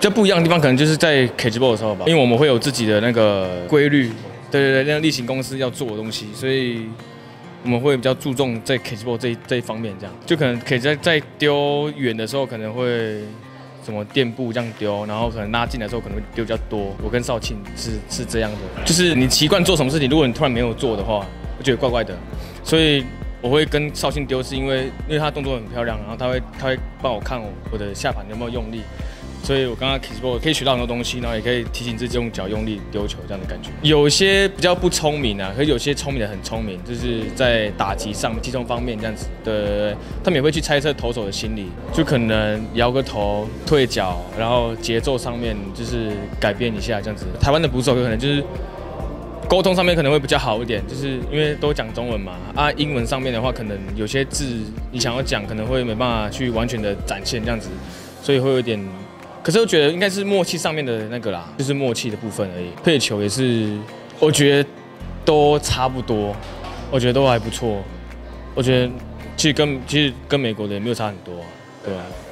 较不一样的地方可能就是在 catchball 的时候吧，因为我们会有自己的那个规律，对，那个例行公司要做的东西，所以我们会比较注重在 catchball 这一方面，这样就可能可以在丢远的时候可能会什么垫步这样丢，然后可能拉近的时候可能会丢比较多。我跟少庆是这样的，就是你习惯做什么事情，如果你突然没有做的话，我觉得怪怪的，所以。我会跟少庆丢，是因为他动作很漂亮，然后他会帮我看我的下盘有没有用力，所以我刚刚 catchball 可以学到很多东西，然后也可以提醒自己用脚用力丢球这样的感觉。有些比较不聪明啊，可是有些聪明的很聪明，就是在打击上击中方面这样子的，他们也会去猜测投手的心理，就可能摇个头、退脚，然后节奏上面就是改变一下这样子。台湾的捕手有可能就是。沟通上面可能会比较好一点，就是因为都讲中文嘛，英文上面的话，可能有些字你想要讲，可能会没办法去完全的展现这样子，所以会有一点。可是我觉得应该是默契上面的那个啦，就是默契的部分而已。配球也是，我觉得都差不多，我觉得都还不错。我觉得其实跟美国的也没有差很多，对吧？